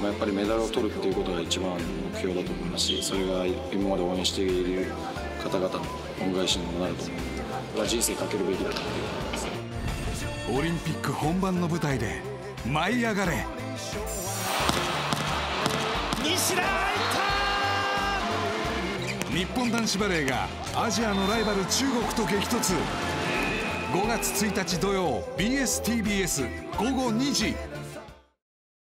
やっぱりメダルを取るっていうことが一番の目標だと思いますし、それが今まで応援している方々の恩返しにもなると思うので、人生かけるべきだと思います。 オリンピック本番の舞台で舞い上がれ。 西田いった。 日本男子バレーがアジアのライバル中国と激突。5月1日土曜 BSTBS 午後2時。